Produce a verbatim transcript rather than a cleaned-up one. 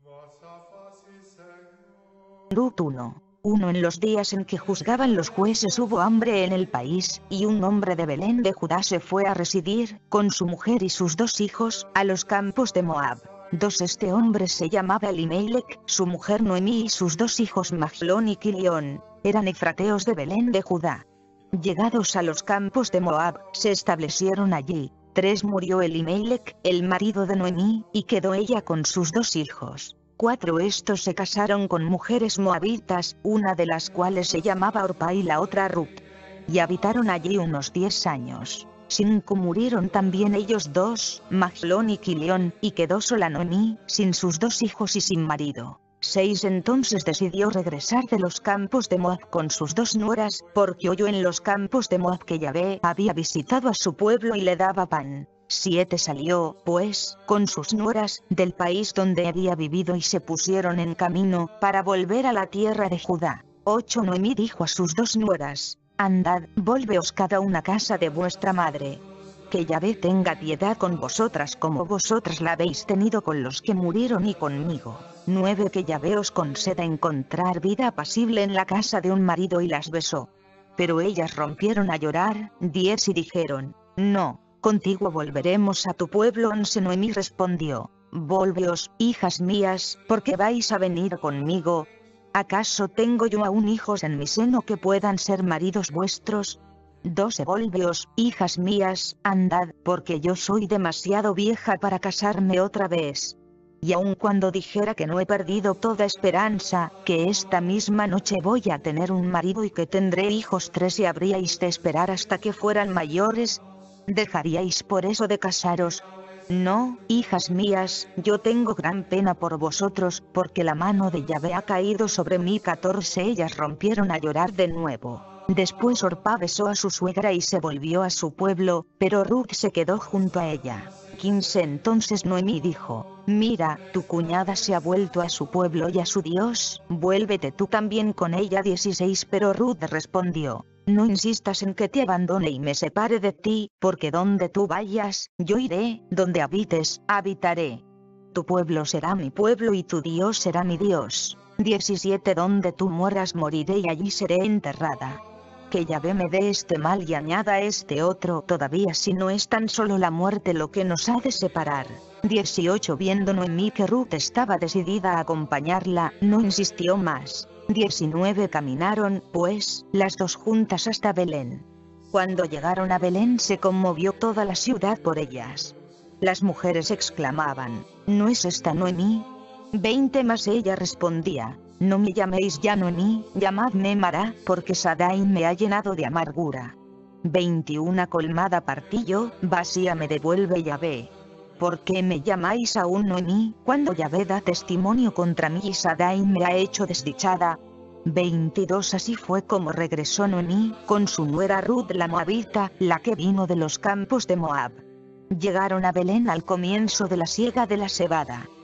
Ruth uno. uno En los días en que juzgaban los jueces hubo hambre en el país, y un hombre de Belén de Judá se fue a residir, con su mujer y sus dos hijos, a los campos de Moab. dos Este hombre se llamaba Elimelec, su mujer Noemí y sus dos hijos Mahlón y Quilión, eran efrateos de Belén de Judá. Llegados a los campos de Moab, se establecieron allí. tres Murió Elimelec, el marido de Noemí, y quedó ella con sus dos hijos. cuatro Estos se casaron con mujeres moabitas, una de las cuales se llamaba Orpa y la otra Ruth. Y habitaron allí unos diez años. cinco Murieron también ellos dos, Mahlón y Quilión, y quedó sola Noemí, sin sus dos hijos y sin marido. seis Entonces decidió regresar de los campos de Moab con sus dos nueras, porque oyó en los campos de Moab que Yahvé había visitado a su pueblo y le daba pan. siete Salió, pues, con sus nueras, del país donde había vivido y se pusieron en camino, para volver a la tierra de Judá. ocho Noemí dijo a sus dos nueras: Andad, volveos cada una a casa de vuestra madre. Que Yahvé tenga piedad con vosotras como vosotras la habéis tenido con los que murieron y conmigo. nueve Que Yahvé os conceda encontrar vida apacible en la casa de un marido, y las besó. Pero ellas rompieron a llorar. diez Y dijeron: No, contigo volveremos a tu pueblo. once Noemí respondió: Volveos, hijas mías, porque vais a venir conmigo. ¿Acaso tengo yo aún hijos en mi seno que puedan ser maridos vuestros? doce Volveos, hijas mías, andad, porque yo soy demasiado vieja para casarme otra vez. Y aun cuando dijera que no he perdido toda esperanza, que esta misma noche voy a tener un marido y que tendré hijos tres, y habríais de esperar hasta que fueran mayores, ¿dejaríais por eso de casaros? No, hijas mías, yo tengo gran pena por vosotros, porque la mano de Yahvé ha caído sobre mí. catorce Ellas rompieron a llorar de nuevo. Después Orpa besó a su suegra y se volvió a su pueblo, pero Ruth se quedó junto a ella. quince Entonces Noemí dijo: Mira, tu cuñada se ha vuelto a su pueblo y a su Dios, vuélvete tú también con ella. dieciséis Pero Ruth respondió: No insistas en que te abandone y me separe de ti, porque donde tú vayas, yo iré, donde habites, habitaré. Tu pueblo será mi pueblo y tu Dios será mi Dios. diecisiete Donde tú mueras moriré y allí seré enterrada. Que Yahvé me dé este mal y añada este otro todavía, si no es tan solo la muerte lo que nos ha de separar. dieciocho Viendo Noemí que Ruth estaba decidida a acompañarla, no insistió más. diecinueve Caminaron, pues, las dos juntas hasta Belén. Cuando llegaron a Belén se conmovió toda la ciudad por ellas. Las mujeres exclamaban: ¿No es esta Noemí? veinte Mas ella respondía: No me llaméis ya Noemí, llamadme Mará, porque Sadai me ha llenado de amargura. veintiuno Colmada partí yo, vacía me devuelve Yahvé. ¿Por qué me llamáis aún Noemí, cuando Yahvé da testimonio contra mí y Sadai me ha hecho desdichada? veintidós Así fue como regresó Noemí, con su nuera Ruth la moabita, la que vino de los campos de Moab. Llegaron a Belén al comienzo de la siega de la cebada.